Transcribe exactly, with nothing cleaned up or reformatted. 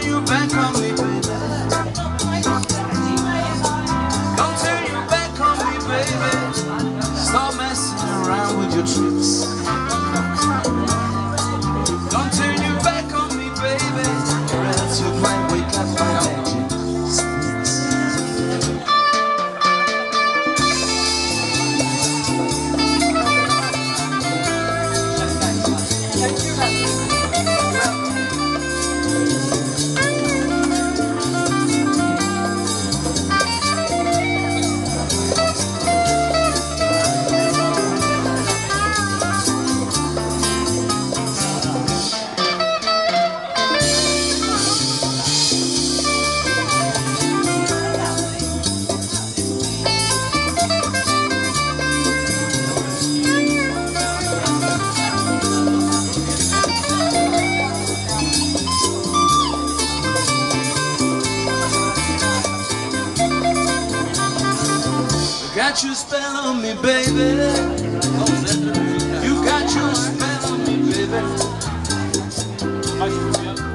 turn your back on me, baby. Don't turn your back on me, baby. Stop messing around with your tricks. Don't turn your back on me, baby, or else you might wake up my legends. Got your spell on me, baby. You got your spell on me, baby.